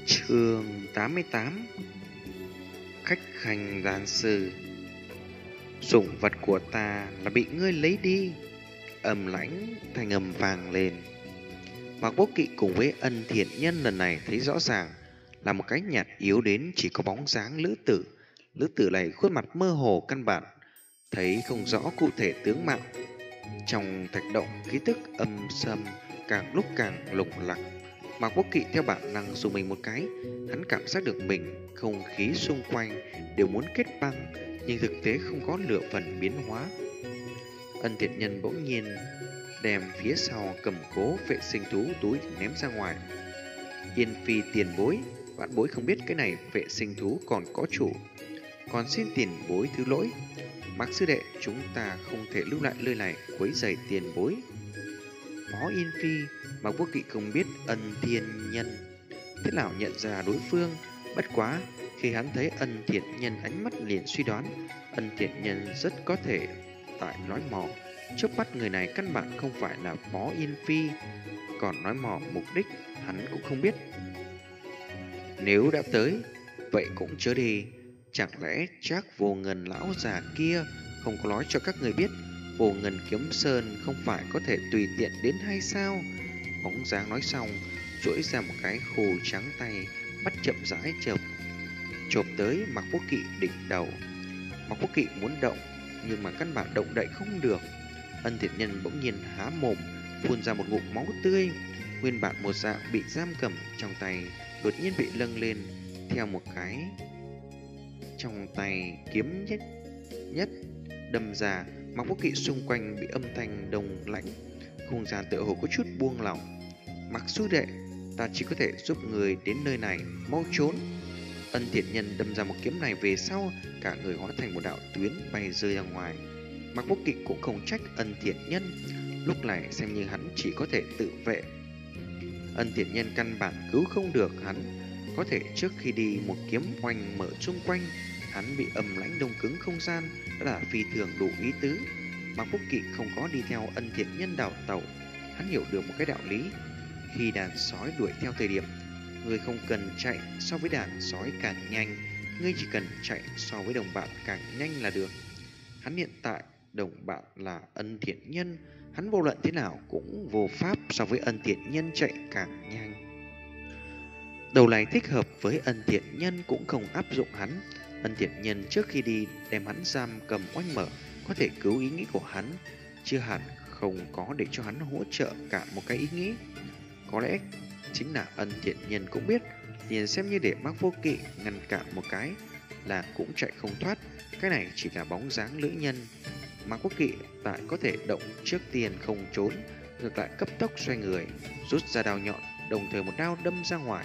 Chương 88. Khách khanh gian sư. Sủng vật của ta là bị ngươi lấy đi. Âm lãnh thanh âm vang lên. Mạc Vô Kỵ cùng với Ân Thiện Nhân lần này thấy rõ ràng là một cái nhạt yếu đến chỉ có bóng dáng lữ tử. Lữ tử này khuôn mặt mơ hồ căn bản, thấy không rõ cụ thể tướng mạo. Trong thạch động khí tức âm sâm càng lúc càng lủng lặc. Mạc Vô Kỵ theo bản năng dùng mình một cái, hắn cảm giác được mình không khí xung quanh đều muốn kết băng, nhưng thực tế không có lửa phần biến hóa. Ân Thiện Nhân bỗng nhiên đem phía sau cầm cố vệ sinh thú túi ném ra ngoài. Yên phi tiền bối, vạn bối không biết cái này vệ sinh thú còn có chủ, còn xin tiền bối thứ lỗi. Mạc sư đệ, chúng ta không thể lưu lại nơi này quấy rầy tiền bối. Phó Yên Phi, Mạc Vô Kỵ không biết Ân Thiện Nhân thế nào nhận ra đối phương. Bất quá khi hắn thấy Ân Thiện Nhân, ánh mắt liền suy đoán Ân Thiện Nhân rất có thể tại nói mò. Trước mắt người này căn bản không phải là Phó Yên Phi, còn nói mò mục đích hắn cũng không biết. Nếu đã tới, vậy cũng chớ đi. Chẳng lẽ chắc Vô Ngân lão già kia không có nói cho các người biết Vô Ngân Kiếm Sơn không phải có thể tùy tiện đến hay sao? Bóng dáng nói xong, duỗi ra một cái khô trắng tay, bắt chậm rãi chộp tới Mạc Vô Kỵ đỉnh đầu. Mạc Vô Kỵ muốn động, nhưng mà căn bản động đậy không được. Ân Thiện Nhân bỗng nhiên há mồm, phun ra một ngụm máu tươi. Nguyên bản một dạng bị giam cầm trong tay, đột nhiên bị lâng lên theo một cái trong tay kiếm nhất đâm ra. Mạc Vô Kỵ xung quanh bị âm thanh đông lạnh, không gian tựa hồ có chút buông lỏng. Mạc sư đệ, ta chỉ có thể giúp người đến nơi này, mau trốn. Ân Thiện Nhân đâm ra một kiếm này về sau, cả người hóa thành một đạo tuyến bay rơi ra ngoài. Mạc Vô Kỵ cũng không trách Ân Thiện Nhân, lúc này xem như hắn chỉ có thể tự vệ. Ân Thiện Nhân căn bản cứu không được hắn, có thể trước khi đi một kiếm oanh mở xung quanh, hắn bị âm lãnh đông cứng không gian, đó là phi thường đủ ý tứ. Mạc Vô Kỵ không có đi theo Ân Thiện Nhân đào tẩu, hắn hiểu được một cái đạo lý: khi đàn sói đuổi theo thời điểm, ngươi không cần chạy so với đàn sói càng nhanh, ngươi chỉ cần chạy so với đồng bạn càng nhanh là được. Hắn hiện tại đồng bạn là Ân Thiện Nhân, hắn vô luận thế nào cũng vô pháp so với Ân Thiện Nhân chạy càng nhanh. Đầu này thích hợp với Ân Thiện Nhân cũng không áp dụng hắn. Ân Thiện Nhân trước khi đi đem hắn giam cầm oanh mở, có thể cứu ý nghĩ của hắn, chưa hẳn không có để cho hắn hỗ trợ cả một cái ý nghĩ. Có lẽ chính là Ân Thiện Nhân cũng biết, liền xem như để Mạc Vô Kỵ ngăn cản một cái là cũng chạy không thoát. Cái này chỉ là bóng dáng lữ nhân. Mạc Vô Kỵ tại có thể động trước tiên không trốn, ngược lại cấp tốc xoay người, rút ra đao nhọn, đồng thời một đao đâm ra ngoài.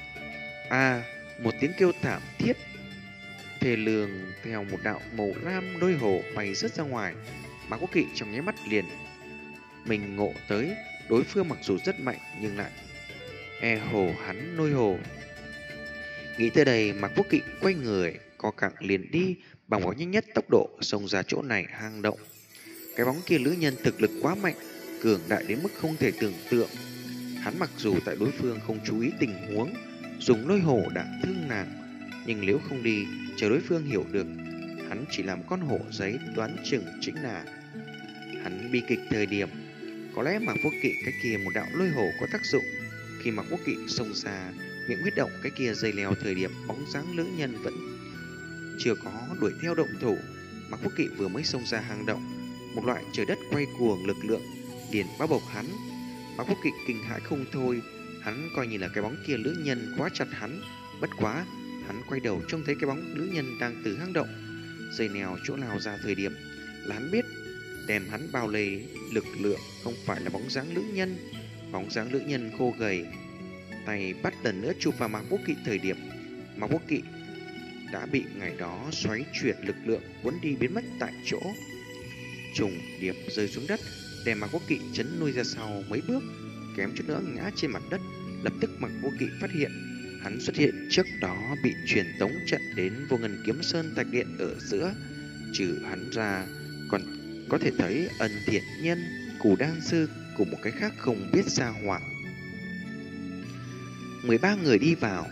Một tiếng kêu thảm thiết thê lương theo một đạo màu lam đôi hổ bay rớt ra ngoài. Mạc Vô Kỵ trong nháy mắt liền mình ngộ tới đối phương mặc dù rất mạnh nhưng lại hồ hắn nôi hồ. Nghĩ tới đây, Mạc Vô Kỵ quay người co cẳng liền đi, bằng vào nhanh nhất tốc độ xông ra chỗ này hang động. Cái bóng kia lữ nhân thực lực quá mạnh, cường đại đến mức không thể tưởng tượng. Hắn mặc dù tại đối phương không chú ý tình huống, dùng lôi hổ đả thương nàng, nhưng nếu không đi chờ đối phương hiểu được hắn chỉ làm con hổ giấy, đoán chừng chính là hắn bi kịch thời điểm. Có lẽ Mạc Vô Kỵ cái kia một đạo lôi hổ có tác dụng. Khi Mạc Vô Kỵ xông ra miệng huyết động cái kia dây leo thời điểm, bóng dáng lữ nhân vẫn chưa có đuổi theo động thủ. Mạc Vô Kỵ vừa mới xông ra hang động, một loại trời đất quay cuồng lực lượng liền bao bọc hắn. Mạc Vô Kỵ kinh hãi không thôi, hắn coi như là cái bóng kia lữ nhân quá chặt hắn. Bất quá hắn quay đầu trông thấy cái bóng lữ nhân đang từ hang động dây leo chỗ lao ra thời điểm là hắn biết đem hắn bao lấy lực lượng không phải là bóng dáng lữ nhân. Bóng dáng lữ nhân khô gầy, tay bắt lần nữa chụp vào Mạc Vô Kỵ thời điểm, Mạc Vô Kỵ đã bị ngày đó xoáy chuyển lực lượng cuốn đi biến mất tại chỗ. Trùng điệp rơi xuống đất, đem Mạc Vô Kỵ chấn lui ra sau mấy bước, kém chút nữa ngã trên mặt đất. Lập tức Mạc Vô Kỵ phát hiện hắn xuất hiện trước đó bị truyền tống trận đến Vô Ngân Kiếm Sơn Thạch Điện ở giữa. Trừ hắn ra, còn có thể thấy Ân Thiện Nhân, Cù Đan Sư cùng một cái khác không biết xa hỏa. 13 người đi vào,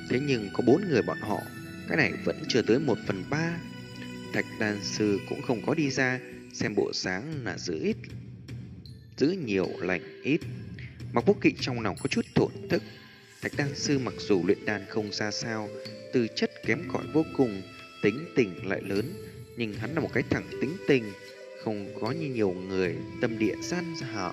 Thế nhưng có 4 người bọn họ, cái này vẫn chưa tới 1/3. Thạch đan sư cũng không có đi ra, xem bộ dáng là giữ nhiều lành ít. Mặc Vô Kỵ trong lòng có chút thổn thức. Thạch đan sư mặc dù luyện đan không ra sao, tư chất kém cỏi vô cùng, tính tình lại lớn, nhưng hắn là một cái thằng tính tình, không có như nhiều người tâm địa gian dảo.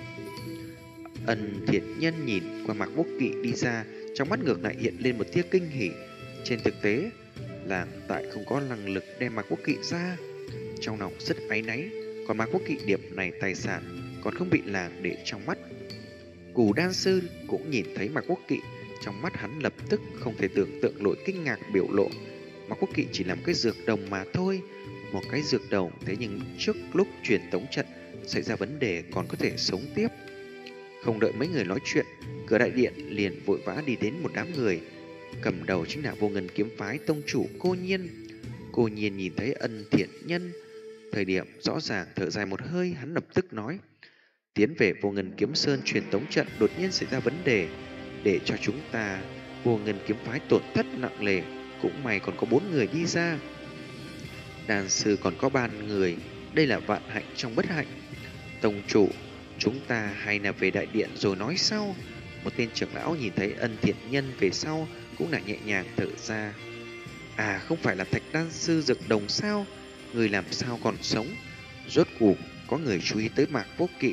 Ân Thiện Nhân nhìn qua Mạc Vô Kỵ đi ra, trong mắt ngược lại hiện lên một tia kinh hỉ. Trên thực tế, làng tại không có năng lực đem Mạc Vô Kỵ ra, trong lòng rất áy náy. Còn Mạc Vô Kỵ điểm này tài sản còn không bị làng để trong mắt. Cù đan sư cũng nhìn thấy Mạc Vô Kỵ, trong mắt hắn lập tức không thể tưởng tượng nổi kinh ngạc biểu lộ. Mạc Vô Kỵ chỉ làm cái dược đồng mà thôi, một cái dược đồng, thế nhưng trước lúc truyền tống trận xảy ra vấn đề còn có thể sống tiếp. Không đợi mấy người nói chuyện, cửa đại điện liền vội vã đi đến một đám người. Cầm đầu chính là Vô Ngân kiếm phái tông chủ Cô Nhiên. Cô Nhiên nhìn thấy Ân Thiện Nhân, thời điểm rõ ràng thở dài một hơi, hắn lập tức nói: tiến về Vô Ngân kiếm sơn truyền tống trận đột nhiên xảy ra vấn đề, để cho chúng ta Vô Ngân kiếm phái tổn thất nặng nề. Cũng may còn có 4 người đi ra, đàn sư còn có 3 người, đây là vạn hạnh trong bất hạnh. Tông chủ, chúng ta hay là về đại điện rồi nói sau. Một tên trưởng lão nhìn thấy Ân Thiện Nhân về sau cũng là nhẹ nhàng thở ra. À, không phải là Thạch đan sư dược đồng sao? Người làm sao còn sống? Rốt cuộc có người chú ý tới Mạc Vô Kỵ.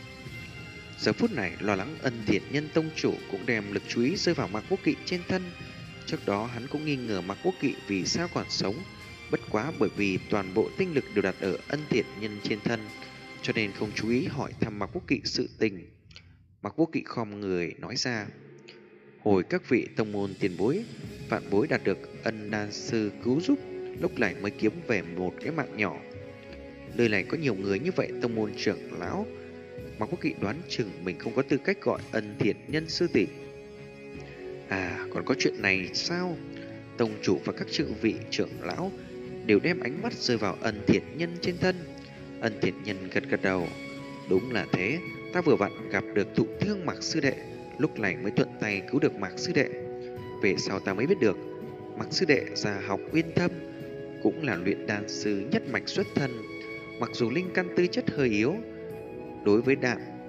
Giờ phút này lo lắng Ân Thiện Nhân tông chủ cũng đem lực chú ý rơi vào Mạc Vô Kỵ trên thân. Trước đó hắn cũng nghi ngờ Mạc Vô Kỵ vì sao còn sống, bất quá bởi vì toàn bộ tinh lực đều đặt ở Ân Thiện Nhân trên thân, cho nên không chú ý hỏi thăm Mạc Vô Kỵ sự tình. Mạc Vô Kỵ khom người nói ra: hồi các vị tông môn tiền bối, vạn bối đạt được Ân đan sư cứu giúp, lúc này mới kiếm về một cái mạng nhỏ. Nơi này có nhiều người như vậy, tông môn trưởng lão. Mạc Vô Kỵ đoán chừng mình không có tư cách gọi Ân Thiện Nhân sư tỷ. À, còn có chuyện này sao? Tông chủ và các chư vị trưởng lão đều đem ánh mắt rơi vào Ân Thiện Nhân trên thân. Ân Thiện Nhân gật gật đầu. Đúng là thế, ta vừa vặn gặp được thụ thương Mạc sư đệ, lúc này mới thuận tay cứu được Mạc sư đệ. Về sau ta mới biết được, Mạc sư đệ già học uyên thâm, cũng là luyện đan sư nhất mạch xuất thân. Mặc dù linh căn tư chất hơi yếu, đối với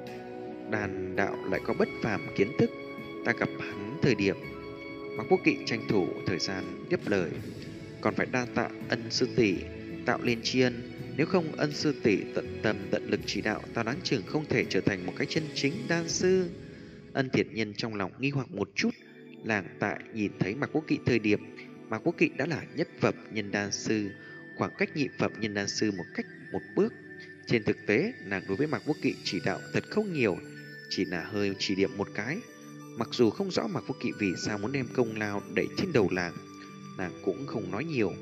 đàn đạo lại có bất phàm kiến thức. Ta gặp hắn thời điểm, Mạc Vô Kỵ tranh thủ thời gian tiếp lời: còn phải đa tạ Ân sư tỷ tạo lên tri ân, nếu không Ân sư tỷ tận tâm tận lực chỉ đạo, ta đáng chừng không thể trở thành một cái chân chính đan sư. Ân Thiện Nhân trong lòng nghi hoặc một chút, làng tại nhìn thấy Mạc Vô Kỵ thời điểm Mạc Vô Kỵ đã là nhất phẩm nhân đan sư, khoảng cách nhị phẩm nhân đan sư một bước. Trên thực tế, nàng đối với Mạc Vô Kỵ chỉ đạo thật không nhiều, chỉ là hơi chỉ điểm một cái. Mặc dù không rõ Mạc Vô Kỵ vì sao muốn đem công lao đẩy trên đầu làng, nàng cũng không nói nhiều.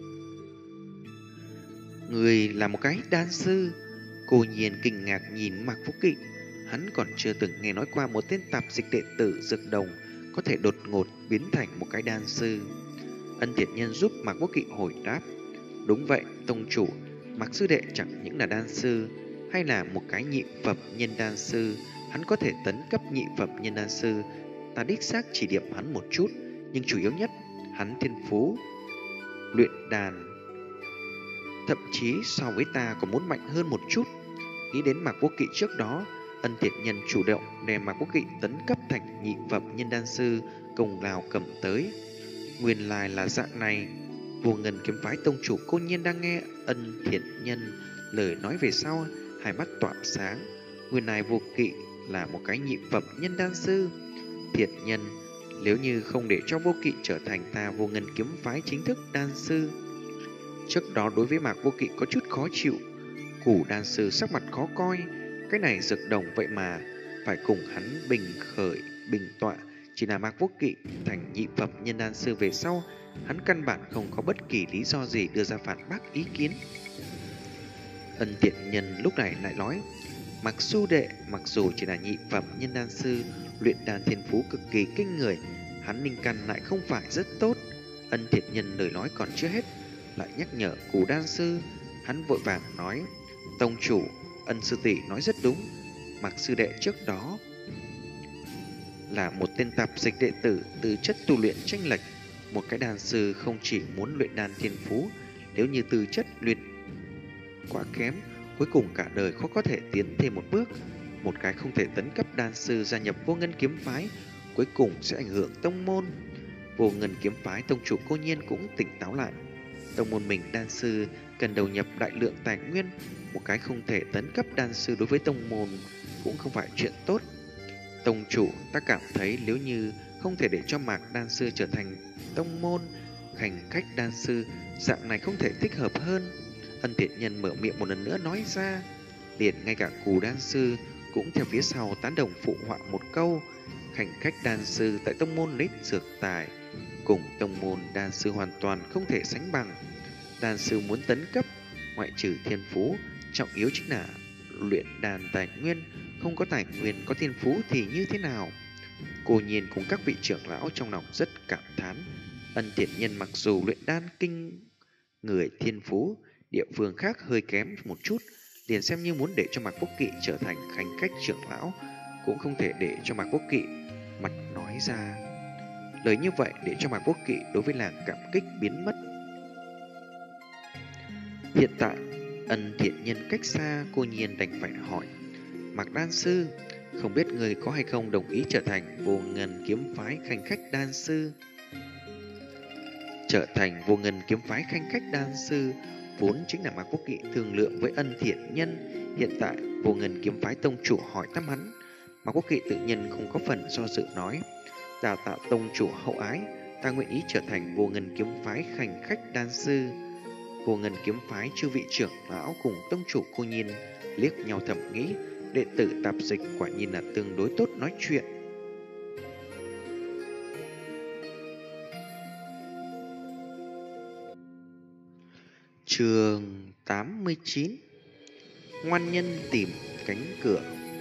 Người là một cái đan sư. Cô Nhiên kinh ngạc nhìn Mạc Vô Kỵ, hắn còn chưa từng nghe nói qua một tên tạp dịch đệ tử dược đồng có thể đột ngột biến thành một cái đan sư. Ân Thiện Nhân giúp Mạc Vô Kỵ hồi đáp: đúng vậy, tông chủ, Mạc sư đệ chẳng những là đan sư, hay là một cái nhị phẩm nhân đan sư, hắn có thể tấn cấp nhị phẩm nhân đan sư. Ta đích xác chỉ điểm hắn một chút, nhưng chủ yếu nhất, hắn thiên phú luyện đàn thậm chí so với ta còn muốn mạnh hơn một chút. Nghĩ đến Mạc Vô Kỵ trước đó, Ân Thiện Nhân chủ động đem Mạc Vô Kỵ tấn cấp thành nhị phẩm nhân đan sư, công lao cầm tới. Nguyên lai là dạng này. Vô Ngân kiếm phái tông chủ Cô Nhiên đang nghe Ân Thiện Nhân lời nói về sau, hai mắt tỏa sáng. Nguyên lai Vô Kỵ là một cái nhị phẩm nhân đan sư. Thiện Nhân, nếu như không để cho Vô Kỵ trở thành ta Vô Ngân kiếm phái chính thức đan sư. Trước đó đối với Mạc Vô Kỵ có chút khó chịu, Củ đan sư sắc mặt khó coi, cái này dược đồng vậy mà phải cùng hắn bình tọa. Chỉ là Mạc Vô Kỵ thành nhị phẩm nhân đan sư về sau, hắn căn bản không có bất kỳ lý do gì đưa ra phản bác ý kiến. Ân Thiện Nhân lúc này lại nói: Mạc sư đệ mặc dù chỉ là nhị phẩm nhân đan sư, luyện đan thiên phú cực kỳ kinh người, hắn linh căn lại không phải rất tốt. Ân Thiện Nhân lời nói còn chưa hết, lại nhắc nhở Cù đan sư. Hắn vội vàng nói: tông chủ, Ân sư tỷ nói rất đúng, Mạc sư đệ trước đó là một tên tạp dịch đệ tử tư chất tu luyện chênh lệch. Một cái đan sư không chỉ muốn luyện đan thiên phú, nếu như tư chất luyện quá kém, cuối cùng cả đời khó có thể tiến thêm một bước. Một cái không thể tấn cấp đan sư gia nhập Vô Ngân kiếm phái, cuối cùng sẽ ảnh hưởng tông môn. Vô Ngân kiếm phái tông chủ Cô Nhiên cũng tỉnh táo lại. Tông môn mình đan sư cần đầu nhập đại lượng tài nguyên, một cái không thể tấn cấp đan sư đối với tông môn cũng không phải chuyện tốt. Tông chủ, ta cảm thấy nếu như không thể để cho Mạc đan sư trở thành tông môn hành khách đan sư, dạng này không thể thích hợp hơn. Ân Thiện Nhân mở miệng một lần nữa nói ra, liền ngay cả Cù đan sư cũng theo phía sau tán đồng phụ họa một câu. Hành khách đan sư tại tông môn lấy dược tài cùng tông môn đan sư hoàn toàn không thể sánh bằng. Đan sư muốn tấn cấp, ngoại trừ thiên phú, trọng yếu chính là luyện đan tài nguyên. Không có tài nguyên, có thiên phú thì như thế nào? Cô Nhiên cùng các vị trưởng lão trong lòng rất cảm thán. Ân Thiện Nhân mặc dù luyện đan kinh người thiên phú, địa phương khác hơi kém một chút, liền xem như muốn để cho Mạc Quốc Kỵ trở thành hành khách trưởng lão, cũng không thể để cho Mạc Quốc Kỵ mặt nói ra. Lời như vậy để cho Mạc Quốc Kỵ đối với làng cảm kích biến mất. Hiện tại, Ân Thiện Nhân cách xa, Cô Nhiên đành phải hỏi: Mạc đan sư, không biết người có hay không đồng ý trở thành Vô Ngân kiếm phái khanh khách đan sư? Trở thành Vô Ngân kiếm phái khanh khách đan sư vốn chính là Mạc Quốc Kỵ thương lượng với Ân Thiện Nhân. Hiện tại Vô Ngân kiếm phái tông chủ hỏi thăm hắn, Mạc Quốc Kỵ tự nhiên không có phần do dự nói: đào tạo tông chủ hậu ái, ta nguyện ý trở thành Vô Ngân kiếm phái khanh khách đan sư. Vô Ngân kiếm phái chư vị trưởng lão cùng tông chủ Cô Nhiên liếc nhau thầm nghĩ, đệ tử tạp dịch quả nhiên là tương đối tốt nói chuyện. Chương 89: Ngoan nhân tìm cánh cửa.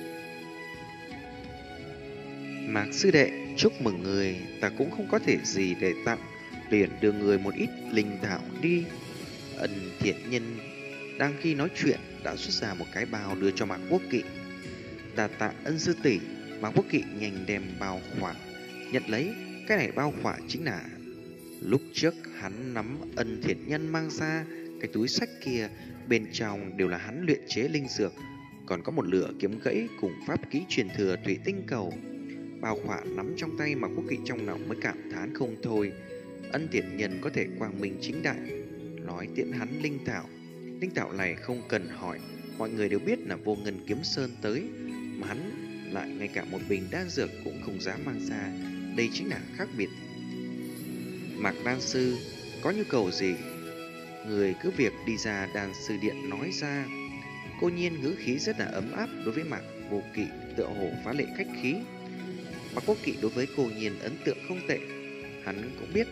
Mạc sư đệ, chúc mừng người, ta cũng không có thể gì để tặng, liền đưa người một ít linh thảo đi. Ân Thiện Nhân đang khi nói chuyện đã xuất ra một cái bao đưa cho Mạc Quốc Kỵ. Đa tạ Ân sư tỷ. Mạc Quốc Kỵ nhanh đem bao khỏa nhận lấy. Cái này bao khỏa chính là lúc trước hắn nắm Ân Thiện Nhân mang ra cái túi sách kia, bên trong đều là hắn luyện chế linh dược, còn có một lửa kiếm gãy cùng pháp ký truyền thừa thủy tinh cầu. Bao khỏa nắm trong tay Mạc Quốc Kỵ trong lòng mới cảm thán không thôi. Ân Thiện Nhân có thể quang minh chính đại nói tiễn hắn linh thảo. Linh thảo này không cần hỏi, mọi người đều biết là Vô Ngân kiếm sơn tới, mà hắn lại ngay cả một bình đan dược cũng không dám mang ra. Đây chính là khác biệt. Mạc đan sư, có nhu cầu gì, người cứ việc đi ra đan sư điện nói ra. Cô Nhiên ngữ khí rất là ấm áp đối với Mạc Vô Kỵ, tựa hồ phá lệ khách khí. Mạc Quốc Kỵ đối với Cô Nhiên ấn tượng không tệ. Hắn cũng biết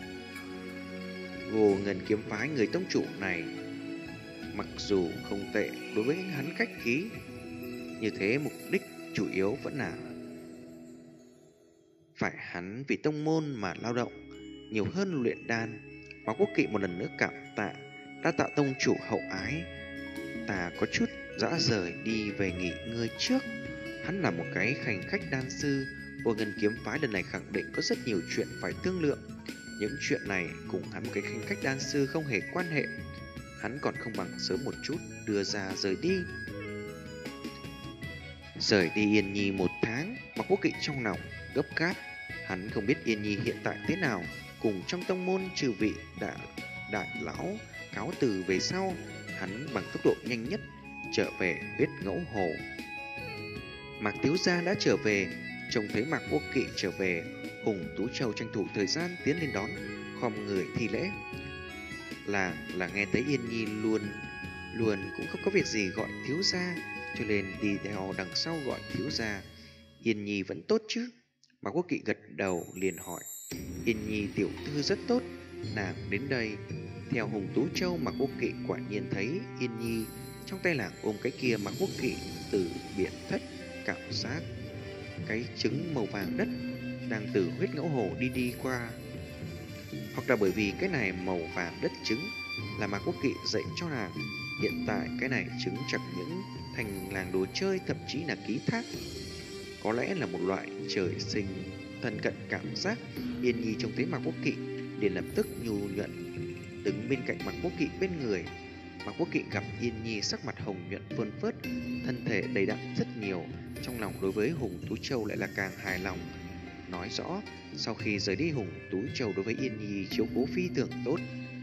Vô Ngân kiếm phái người tông chủ này mặc dù không tệ, đối với hắn khách khí như thế, mục đích chủ yếu vẫn là phải hắn vì tông môn mà lao động nhiều hơn luyện đan. Mạc Quốc Kỵ một lần nữa cảm tạ, đã tạ tông chủ hậu ái, ta có chút dã rời đi về nghỉ ngơi trước. Hắn là một cái khanh khách đan sư, Vô Ngân kiếm phái lần này khẳng định có rất nhiều chuyện phải thương lượng. Những chuyện này cùng hắn cái khanh khách đan sư không hề quan hệ, hắn còn không bằng sớm một chút đưa ra rời đi. Rời đi Yên Nhi 1 tháng, Mạc Quốc Kỵ trong lòng gấp gáp. Hắn không biết Yên Nhi hiện tại thế nào, cùng trong tông môn trừ vị đại lão cáo từ về sau, hắn bằng tốc độ nhanh nhất trở về Huyết Ngẫu Hồ. Mạc thiếu gia đã trở về. Trông thấy Mạc Quốc Kỵ trở về, Hùng Tú Châu tranh thủ thời gian tiến lên đón, khom người thi lễ. Là nghe thấy Yên Nhi luôn cũng không có việc gì gọi thiếu gia, cho nên đi theo đằng sau gọi thiếu gia. Yên Nhi vẫn tốt chứ? Mạc Quốc Kỵ gật đầu liền hỏi. Yên Nhi tiểu thư rất tốt, nàng đến đây theo Hùng Tú Châu. Mạc Quốc Kỵ quả nhiên thấy Yên Nhi trong tay nàng ôm cái kia. Mạc Quốc Kỵ từ biển thất cảm giác cái trứng màu vàng đất đang từ Huyết Ngẫu Hồ đi qua, hoặc là bởi vì cái này màu vàng đất trứng là Mạc Quốc Kỵ dạy cho nàng. Hiện tại cái này trứng chẳng những thành làng đồ chơi, thậm chí là ký thác. có lẽ là một loại trời sinh thân cận cảm giác. Yên Nhi trông thấy Mạc Vô Kỵ liền lập tức nhu nhuận đứng bên cạnh Mạc Vô Kỵ bên người. Mạc Vô Kỵ gặp Yên Nhi sắc mặt hồng nhuận phơn phớt, thân thể đầy đặn rất nhiều, trong lòng đối với Hùng Tú Châu lại là càng hài lòng. Nói rõ, sau khi rời đi Hùng Tú Châu đối với Yên Nhi chiếu cố phi thường tốt.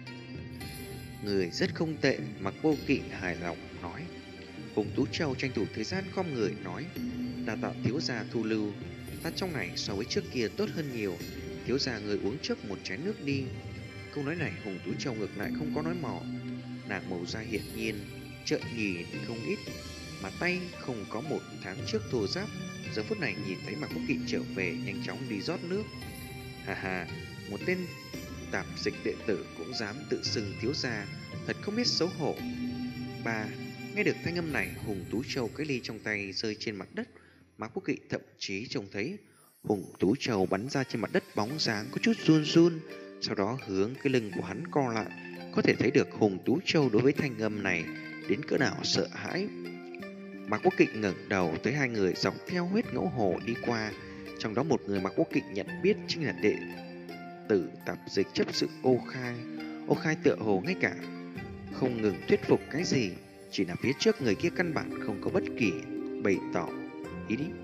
Người rất không tệ, Mạc Vô Kỵ hài lòng nói. Hùng Tú Châu tranh thủ thời gian khom người nói, đa tạ thiếu gia thu lưu, ta trong này so với trước kia tốt hơn nhiều, thiếu gia người uống trước một chén nước đi. Câu nói này Hùng Tú Châu ngược lại không có nói mỏ, nàng màu da hiển nhiên trợn nhìn không ít, mà tay không có một tháng trước thô ráp, giờ phút này nhìn thấy Mạc Vô Kỵ trở về nhanh chóng đi rót nước. Hà hà, một tên tạp dịch đệ tử cũng dám tự xưng thiếu gia, thật không biết xấu hổ. Ba, nghe được thanh âm này, Hùng Tú Châu cái ly trong tay rơi trên mặt đất. Mạc Vô Kỵ thậm chí trông thấy Hùng Tú Châu bắn ra trên mặt đất bóng dáng có chút run run, sau đó hướng cái lưng của hắn co lại. Có thể thấy được Hùng Tú Châu đối với thanh âm này đến cỡ nào sợ hãi. Mạc Vô Kỵ ngẩng đầu tới hai người dọc theo huyết ngẫu hồ đi qua, trong đó một người Mạc Vô Kỵ nhận biết chính là đệ tử tạp dịch chấp sự Ô Khai. Ô Khai tựa hồ ngay cả không ngừng thuyết phục cái gì, chỉ là phía trước người kia căn bản không có bất kỳ bày tỏ ý đi.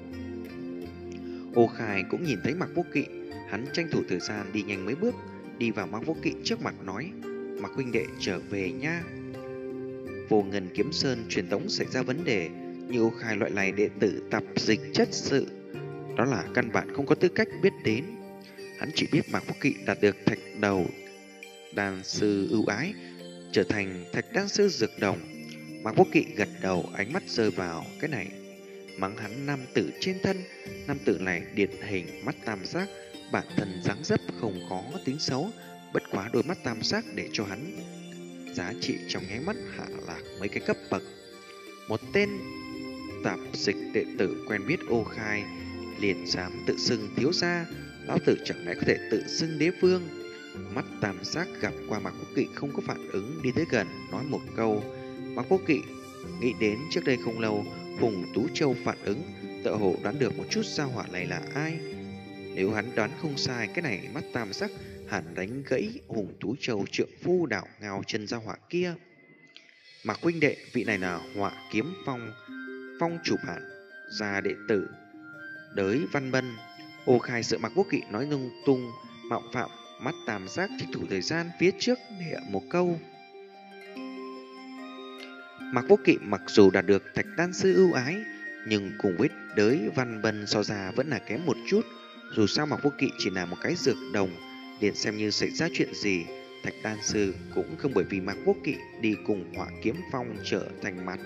Ô Khai cũng nhìn thấy Mạc Vô Kỵ, hắn tranh thủ thời gian đi nhanh mấy bước, đi vào Mạc Vô Kỵ trước mặt nói, Mạc huynh đệ trở về nha. Vô Ngân Kiếm Sơn truyền tống xảy ra vấn đề, như Ô Khai loại này đệ tử tạp dịch chất sự, đó là căn bản không có tư cách biết đến. Hắn chỉ biết Mạc Vô Kỵ đạt được thạch đầu đan sư ưu ái, trở thành thạch đan sư dược đồng. Mạc Vô Kỵ gật đầu, ánh mắt rơi vào cái này, mắng hắn nam tử trên thân. Nam tử này điển hình mắt tam giác, bản thân dáng dấp không có tính xấu, bất quá đôi mắt tam giác để cho hắn giá trị trong nháy mắt hạ lạc mấy cái cấp bậc. Một tên tạp dịch đệ tử quen biết Ô Khai liền dám tự xưng thiếu gia, lão tử chẳng lẽ có thể tự xưng đế vương. Mắt tam giác gặp qua Mạc Vô Kỵ không có phản ứng, đi tới gần nói một câu. Mạc Vô Kỵ nghĩ đến trước đây không lâu Hùng Tú Châu phản ứng, tựa hồ đoán được một chút gia hỏa này là ai. Nếu hắn đoán không sai, cái này mắt tam giác hẳn đánh gãy Hùng Tú Châu trượng phu đạo ngao chân gia hỏa kia. Mạc huynh đệ, vị này là Họa Kiếm Phong phong chủ bản gia đệ tử Đới Văn Bân. Ô Khai sợ Mạc Vô Kỵ nói lung tung mạo phạm, mắt tam giác tranh thủ thời gian phía trước để một câu. Mạc Vô Kỵ mặc dù đạt được thạch đan sư ưu ái, nhưng cùng với Đới Văn Bân so ra vẫn là kém một chút. Dù sao Mạc Vô Kỵ chỉ là một cái dược đồng, liền xem như xảy ra chuyện gì, thạch đan sư cũng không bởi vì Mạc Vô Kỵ đi cùng Họa Kiếm Phong trở thành mặt.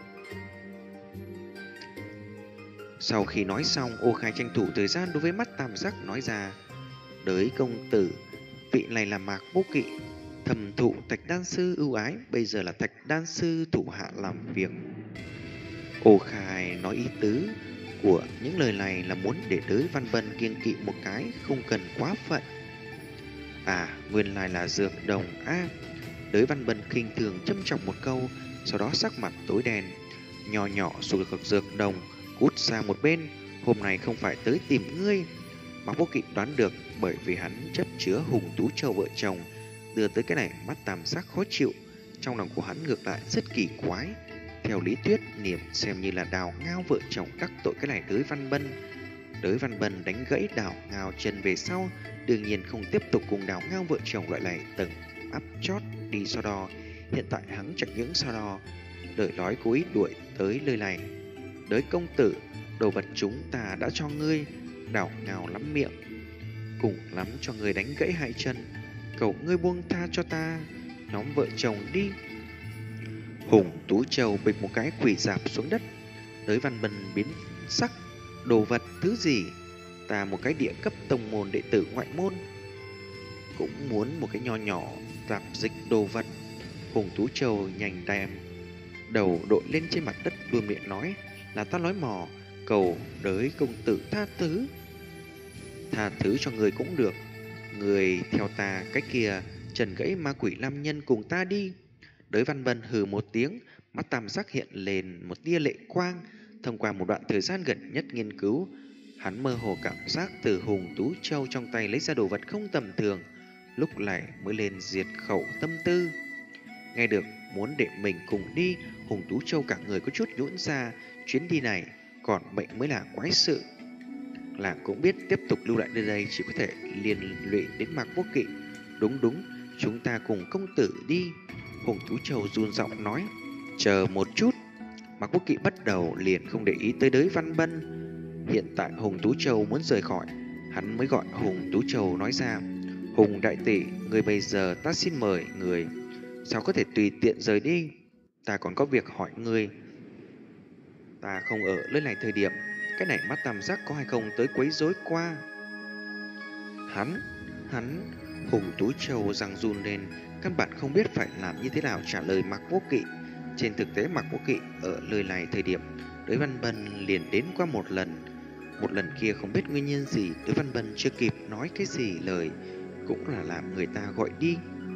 Sau khi nói xong, Ô Khai tranh thủ thời gian đối với mắt tam giác nói ra, Đới công tử, vị này là Mạc Vô Kỵ, thầm thụ thạch đan sư ưu ái, bây giờ là thạch đan sư thủ hạ làm việc. Ô Khai nói ý tứ của những lời này là muốn để Đới Văn Bân kiêng kỵ một cái, không cần quá phận. À, nguyên lai là dược đồng a. Đới Văn Bân khinh thường châm chọc một câu, sau đó sắc mặt tối đen, nhỏ nhỏ sụt cực dược đồng, cút sang một bên, hôm nay không phải tới tìm ngươi. Mạc Vô Kỵ đoán được, bởi vì hắn chấp chứa Hùng Tú Châu vợ chồng, đưa tới cái này mắt tam giác khó chịu, trong lòng của hắn ngược lại rất kỳ quái. Theo lý thuyết, niệm xem như là Đào Ngao vợ chồng đắc tội cái này Đới Văn Bân. Đới Văn Bân đánh gãy Đào Ngao chân về sau, đương nhiên không tiếp tục cùng Đào Ngao vợ chồng loại này tầng áp chót đi so đo. Hiện tại hắn chẳng những so đo, đợi nói cố ý đuổi tới nơi này. Đới công tử, đồ vật chúng ta đã cho ngươi. Đào Ngao lắm miệng, cùng lắm cho ngươi đánh gãy hai chân, cầu ngươi buông tha cho ta, nhóm vợ chồng đi. Hùng Tú Châu bịch một cái quỳ dạp xuống đất. Đới Văn Bân biến sắc, đồ vật thứ gì? Ta một cái địa cấp tông môn đệ tử ngoại môn, cũng muốn một cái nho nhỏ tạp dịch đồ vật. Hùng Tú Châu nhanh đem đầu đội lên trên mặt đất, luôn miệng nói là ta nói mò, cầu Đới công tử tha thứ. Tha thứ cho người cũng được, người theo ta cái kia trần gãy ma quỷ nam nhân cùng ta đi. Đới Văn Bân hừ một tiếng, mắt tam giác hiện lên một tia lệ quang, Thông qua một đoạn thời gian gần nhất nghiên cứu, hắn mơ hồ cảm giác từ Hùng Tú Châu trong tay lấy ra đồ vật không tầm thường, lúc này mới lên diệt khẩu tâm tư. Nghe được muốn để mình cùng đi, Hùng Tú Châu cả người có chút nhũn ra, chuyến đi này còn bệnh mới là quái sự. Làng cũng biết tiếp tục lưu lại nơi đây chỉ có thể liên lụy đến Mạc Vô Kỵ. Đúng, chúng ta cùng công tử đi. Hùng Tú Châu run giọng nói. Chờ một chút. Mạc Vô Kỵ bắt đầu liền không để ý tới Đới Văn Bân. Hiện tại Hùng Tú Châu muốn rời khỏi, hắn mới gọi Hùng Tú Châu nói ra. Hùng đại tỷ, người bây giờ ta xin mời người, sao có thể tùy tiện rời đi? Ta còn có việc hỏi ngươi. Ta không ở nơi này thời điểm, cái này mắt tam giác có hay không tới quấy rối qua? Hắn, Hùng Tú Châu răng run lên, căn bản không biết phải làm như thế nào trả lời Mạc Vô Kỵ. Trên thực tế Mạc Vô Kỵ ở nơi này thời điểm, Đới Văn Bân liền đến qua một lần. Một lần kia không biết nguyên nhân gì, Đới Văn Bân chưa kịp nói cái gì lời, cũng là làm người ta gọi đi.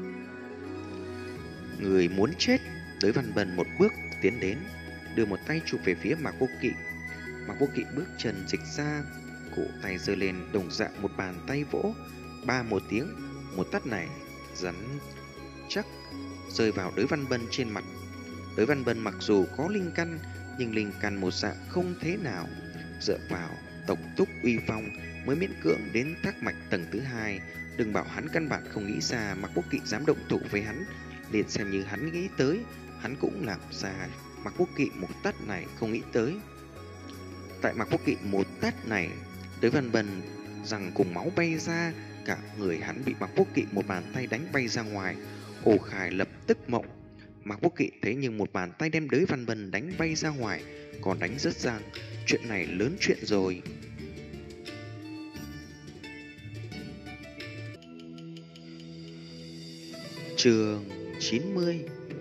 Người muốn chết. Đới Văn Bân một bước tiến đến, đưa một tay chụp về phía Mạc Vô Kỵ. Mạc Vô Kỵ bước chân dịch ra, cổ tay giơ lên đồng dạng một bàn tay vỗ, ba một tiếng, một tát này rắn chắc rơi vào Đới Văn Bân trên mặt. Đới Văn Bân mặc dù có linh căn, nhưng linh căn một dạng không thế nào, dựa vào tộc túc uy phong mới miễn cưỡng đến thác mạch tầng thứ 2. Đừng bảo hắn căn bản không nghĩ ra Mạc Vô Kỵ dám động thủ với hắn, liền xem như hắn nghĩ tới, hắn cũng làm ra Mạc Vô Kỵ một tát này không nghĩ tới. Tại Mạc Vô Kỵ một tát này, Đới Văn Bân răng cùng máu bay ra, cả người hắn bị Mạc Vô Kỵ một bàn tay đánh bay ra ngoài. Ô Khải lập tức mộng. Mạc Vô Kỵ thấy như một bàn tay đem Đới Văn Bân đánh bay ra ngoài, còn đánh rớt răng. Chuyện này lớn chuyện rồi. Chương 90.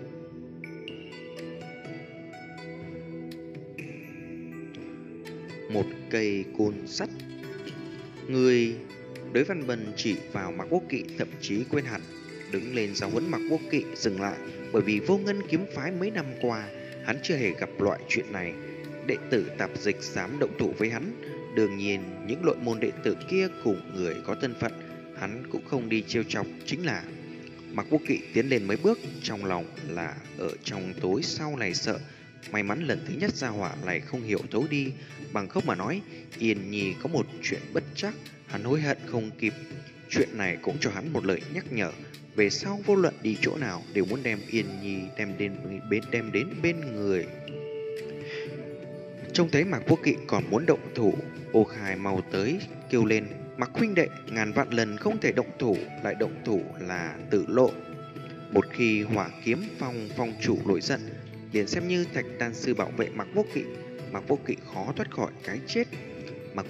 Một cây côn sắt. Người. Đới Văn Bân chỉ vào Mạc Vô Kỵ, thậm chí quên hẳn đứng lên giáo huấn Mạc Vô Kỵ dừng lại, bởi vì Vô Ngân kiếm phái mấy năm qua hắn chưa hề gặp loại chuyện này. Đệ tử tạp dịch dám động thủ với hắn, đương nhiên những nội môn đệ tử kia cùng người có thân phận hắn cũng không đi trêu chọc. Chính là Mạc Vô Kỵ tiến lên mấy bước, trong lòng là ở trong tối sau này sợ. May mắn lần thứ nhất ra hỏa này không hiểu thấu đi, bằng không mà nói Yên Nhi có một chuyện bất chắc, hắn hối hận không kịp. Chuyện này cũng cho hắn một lời nhắc nhở, về sau vô luận đi chỗ nào đều muốn đem Yên Nhi đem đến bên người. Trông thấy Mạc Vô Kỵ còn muốn động thủ, Ô Khai mau tới kêu lên. Mạc huynh đệ, ngàn vạn lần không thể động thủ, lại động thủ là tự lộ. Một khi Hỏa Kiếm phong chủ nổi giận, liền xem như Thạch Đan sư bảo vệ Mạc Vô Kỵ khó thoát khỏi cái chết. Mạc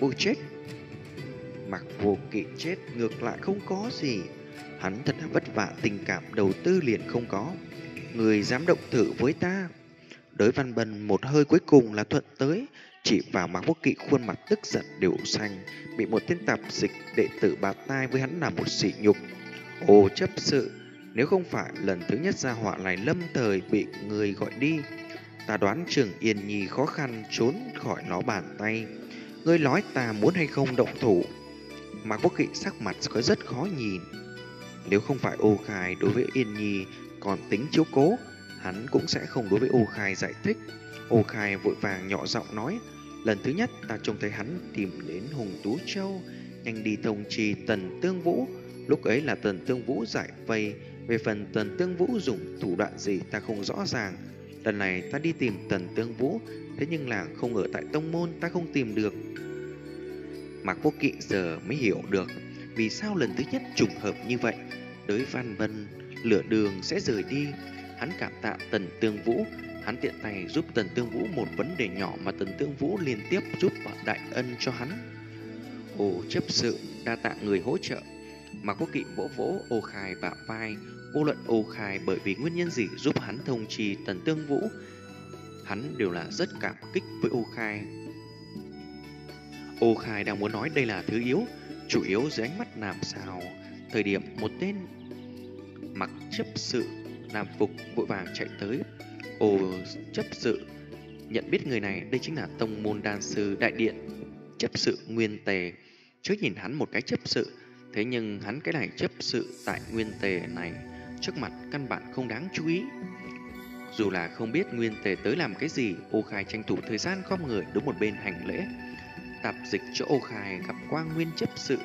Vô Kỵ chết ngược lại không có gì, hắn thật là vất vả, tình cảm đầu tư liền không có. Người dám động thử với ta? Đới Văn Bân một hơi cuối cùng là thuận tới, chỉ vào Mạc Vô Kỵ, khuôn mặt tức giận đều xanh, bị một tên tạp dịch đệ tử bạt tai với hắn là một sỉ nhục. Ô chấp sự, nếu không phải lần thứ nhất ra họa này lâm thời bị người gọi đi, ta đoán chừng Yên Nhi khó khăn trốn khỏi nó bàn tay. Ngươi nói ta muốn hay không động thủ? Mạc Vô Kỵ sắc mặt có rất khó nhìn. Nếu không phải Ô Khai đối với Yên Nhi còn tính chiếu cố, hắn cũng sẽ không đối với Ô Khai giải thích. Ô Khai vội vàng nhỏ giọng nói, lần thứ nhất ta trông thấy hắn tìm đến Hùng Tú Châu, nhanh đi thông trì Tần Tương Vũ. Lúc ấy là Tần Tương Vũ giải vây, về phần Tần Tương Vũ dùng thủ đoạn gì ta không rõ ràng. Lần này ta đi tìm Tần Tương Vũ, thế nhưng là không ở tại tông môn, ta không tìm được. Mạc Vô Kỵ giờ mới hiểu được vì sao lần thứ nhất trùng hợp như vậy Đới Văn Bân lửa đường sẽ rời đi. Hắn cảm tạ Tần Tương Vũ, hắn tiện tay giúp Tần Tương Vũ một vấn đề nhỏ mà Tần Tương Vũ liên tiếp giúp đại ân cho hắn. Ô chấp sự, đa tạ người hỗ trợ. Mạc Vô Kỵ vỗ vỗ Ô Khai bả vai. Vô luận Ô Khai bởi vì nguyên nhân gì giúp hắn thông trì Tần Tương Vũ, hắn đều là rất cảm kích với Ô Khai. Ô Khai đang muốn nói đây là thứ yếu, chủ yếu dưới ánh mắt làm sao. Thời điểm một tên mặc chấp sự Nam phục vội vàng chạy tới. Ô chấp sự, Nhận biết người này, đây chính là tông môn đan sư đại điện chấp sự Nguyên Tề. Trước nhìn hắn một cái chấp sự, thế nhưng hắn cái này chấp sự tại Nguyên Tề này trước mặt căn bản không đáng chú ý. Dù là không biết Nguyên Tề tới làm cái gì, Ô Khai tranh thủ thời gian khom người đứng một bên hành lễ. Tạp dịch chỗ Ô Khai gặp qua Nguyên chấp sự.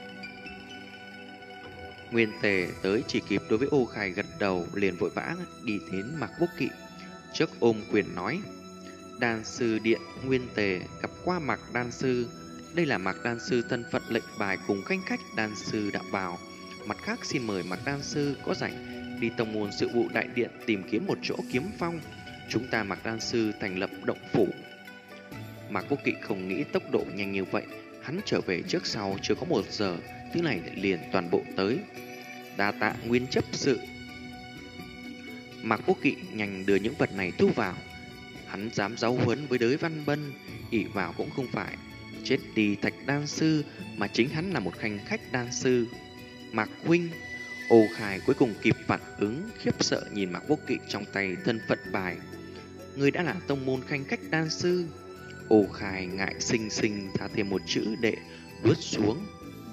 Nguyên Tề tới chỉ kịp đối với Ô Khai gật đầu, liền vội vã đi đến Mạc Vô Kỵ, trước ôm quyền nói: Đan sư điện Nguyên Tề gặp qua Mạc đan sư. Đây là Mạc đan sư thân phận lệnh bài cùng khanh khách đan sư đạo bào. Mặt khác xin mời Mạc đan sư có rảnh đi tông môn sự vụ đại điện tìm kiếm một chỗ kiếm phong. Chúng ta Mạc đan sư thành lập động phủ. Mạc Vô Kỵ không nghĩ tốc độ nhanh như vậy. Hắn trở về trước sau chưa có 1 giờ, thứ này liền toàn bộ tới. Đa tạ Nguyên chấp sự. Mạc Vô Kỵ nhanh đưa những vật này thu vào. Hắn dám giáo huấn với Đới Văn Bân, ỷ vào cũng không phải chết đi Thạch đan sư, mà chính hắn là một khanh khách đan sư. Mạc huynh. Ô Khai cuối cùng kịp phản ứng, khiếp sợ nhìn Mạc Vô Kỵ trong tay thân phận bài. Người đã là tông môn khanh khách đan sư. Ô Khai ngại xinh xinh thả thêm một chữ đệ nuốt xuống.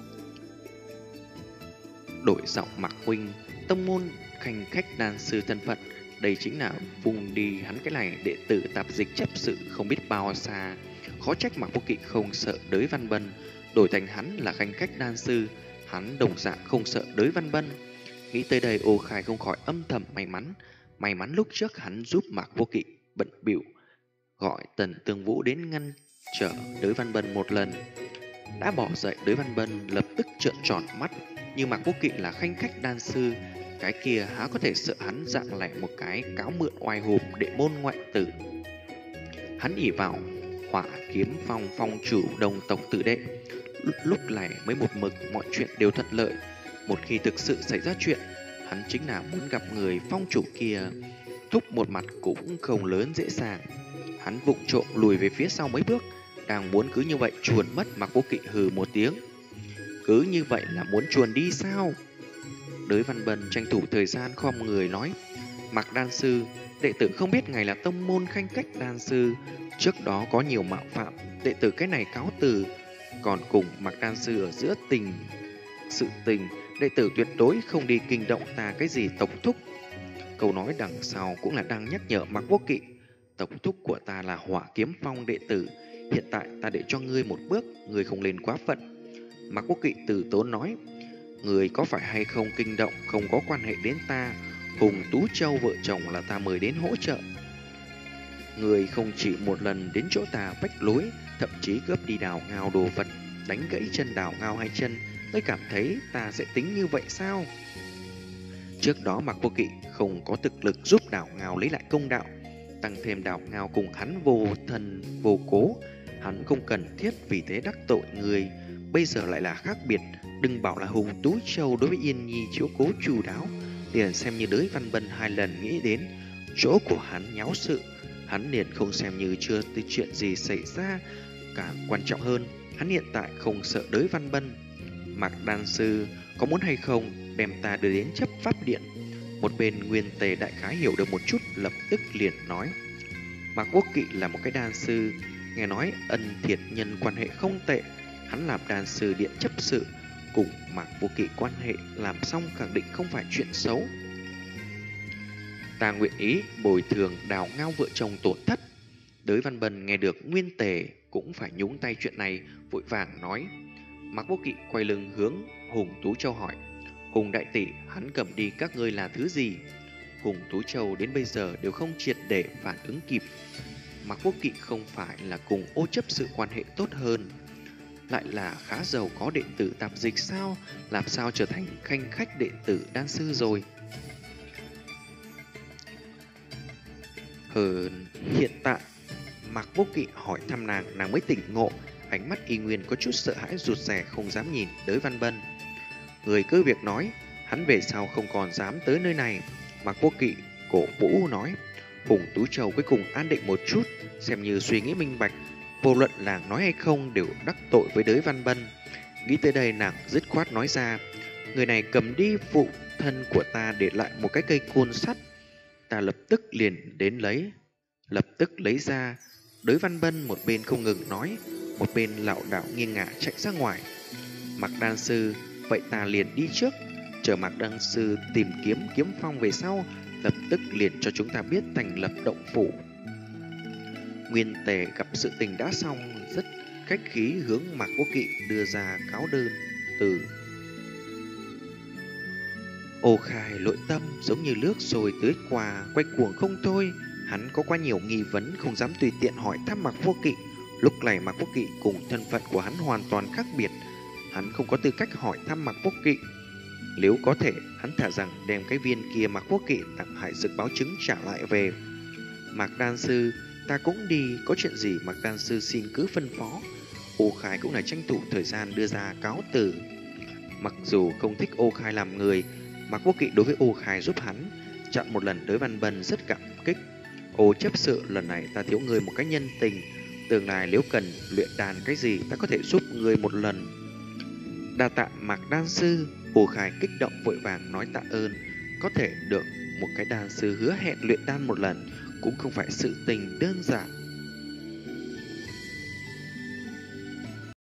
Đổi giọng: Mạc huynh, tông môn khanh khách đan sư thân phận, đây chính là vùng đi hắn cái này đệ tử tạp dịch chấp sự không biết bao xa. Khó trách Mạc Vô Kỵ không sợ Đới Văn Bân, đổi thành hắn là khanh khách đan sư, hắn đồng dạng không sợ Đới Văn Bân. Nghĩ tới đây, Ô Khai không khỏi âm thầm may mắn lúc trước hắn giúp Mạc Vô Kỵ bận bịu gọi Tần Tương Vũ đến ngăn trở Đới Văn Bân một lần. Đã bỏ dậy, Đới Văn Bân lập tức trợn tròn mắt, nhưng Mạc Vô Kỵ là khanh khách đan sư, cái kia há có thể sợ hắn dạng lẻ một cái cáo mượn oai hùng đệ môn ngoại tử. Hắn ỷ vào Hỏa Kiếm Phong phong chủ đồng tộc tử đệ, lúc này mới một mực mọi chuyện đều thuận lợi. Một khi thực sự xảy ra chuyện, hắn chính là muốn gặp người phong chủ kia, thúc một mặt cũng không lớn dễ dàng. Hắn vụng trộm lùi về phía sau mấy bước, đang muốn cứ như vậy chuồn mất. Mạc Vô Kỵ hừ một tiếng: Cứ như vậy là muốn chuồn đi sao? Đới Văn Bân tranh thủ thời gian khom người nói: Mạc đan sư, đệ tử không biết ngài là tông môn khanh cách đan sư, trước đó có nhiều mạo phạm, đệ tử cái này cáo từ. Còn cùng Mạc đan sư ở giữa sự tình, đệ tử tuyệt đối không đi kinh động ta cái gì tộc thúc. Câu nói đằng sau cũng là đang nhắc nhở Mạc Vô Kỵ: Tộc thúc của ta là Hỏa Kiếm Phong đệ tử, hiện tại ta để cho ngươi một bước, ngươi không lên quá phận. Mạc Vô Kỵ từ tốn nói: Người có phải hay không kinh động không có quan hệ đến ta. Hùng Tú Châu vợ chồng là ta mời đến hỗ trợ. Người không chỉ một lần đến chỗ ta vách lối, thậm chí cướp đi đào ngao đồ vật, đánh gãy chân đào ngao 2 chân. Tôi cảm thấy ta sẽ tính như vậy sao? Trước đó Mạc Vô Kỵ không có thực lực giúp đào ngao lấy lại công đạo, tăng thêm đào ngao cùng hắn vô thân vô cố, hắn không cần thiết vì thế đắc tội người. Bây giờ lại là khác biệt. Đừng bảo là Hùng Tú Châu đối với Yên Nhi chiếu cố chu đáo, liền xem như Đới Văn Bân 2 lần nghĩ đến chỗ của hắn nháo sự, hắn liền không xem như chưa tới chuyện gì xảy ra. Càng quan trọng hơn, hắn hiện tại không sợ Đới Văn Bân. Mạc đan sư có muốn hay không đem ta đưa đến chấp pháp điện? Một bên Nguyên Tề đại khái hiểu được một chút, lập tức liền nói: Mạc Vô Kỵ là một cái đan sư, nghe nói ân thiệt nhân quan hệ không tệ. Hắn làm đan sư điện chấp sự, cùng Mạc Vô Kỵ quan hệ làm xong khẳng định không phải chuyện xấu. Ta nguyện ý bồi thường đào ngao vợ chồng tổn thất. Đới Văn Bân nghe được Nguyên Tề cũng phải nhúng tay chuyện này, vội vàng nói. Mạc Vô Kỵ quay lưng hướng Hùng Tú Châu hỏi: Hùng đại tỷ, hắn cầm đi các ngươi là thứ gì? Hùng Tú Châu đến bây giờ đều không triệt để phản ứng kịp. Mạc Vô Kỵ không phải là cùng Ô chấp sự quan hệ tốt hơn, lại là khá giàu có đệ tử tạp dịch sao? Làm sao trở thành khanh khách đệ tử đan sư rồi? Hiện tại Mạc Vô Kỵ hỏi thăm nàng mới tỉnh ngộ, ánh mắt y nguyên có chút sợ hãi rụt rè, không dám nhìn Đới Văn Bân. Người cứ việc nói, hắn về sau không còn dám tới nơi này. Mạc Vô Kỵ cổ vũ nói. Hùng Tú Châu cuối cùng an định một chút, xem như suy nghĩ minh bạch, vô luận làng nói hay không đều đắc tội với Đới Văn Bân. Nghĩ tới đây, nàng dứt khoát nói ra: Người này cầm đi phụ thân của ta để lại một cái cây côn sắt, ta lập tức liền đến lấy. lập tức lấy ra. Đối Văn Bân một bên không ngừng nói, một bên lảo đảo nghiêng ngả chạy ra ngoài. Mạc đan sư, vậy ta liền đi trước, chờ Mạc đan sư tìm kiếm kiếm phong về sau, lập tức liền cho chúng ta biết thành lập động phủ. Nguyên Tề gặp sự tình đã xong, rất khách khí hướng Mạc Vô Kỵ đưa ra cáo đơn từ. Ô Khai nội tâm giống như nước sôi tưới qua, quay cuồng không thôi. Hắn có quá nhiều nghi vấn, không dám tùy tiện hỏi thăm Mạc Vô Kỵ. Lúc này Mạc Vô Kỵ cùng thân phận của hắn hoàn toàn khác biệt, hắn không có tư cách hỏi thăm Mạc Vô Kỵ. Nếu có thể, hắn thả rằng đem cái viên kia Mạc Vô Kỵ tặng Hải Dực báo chứng trả lại về. Mạc đan sư, ta cũng đi, có chuyện gì Mạc đan sư xin cứ phân phó. Ô Khai cũng là tranh thủ thời gian đưa ra cáo từ. Mặc dù không thích Ô Khai làm người, Mạc Vô Kỵ đối với Ô Khai giúp hắn chặn một lần đối Văn Bân rất cảm kích. Ô chấp sự, lần này ta thiếu người một cái nhân tình, tương lai nếu cần luyện đàn cái gì ta có thể giúp người một lần. Đa tạ Mạc đan sư. Ô Khai kích động vội vàng nói tạ ơn. Có thể được một cái đan sư hứa hẹn luyện đan một lần cũng không phải sự tình đơn giản.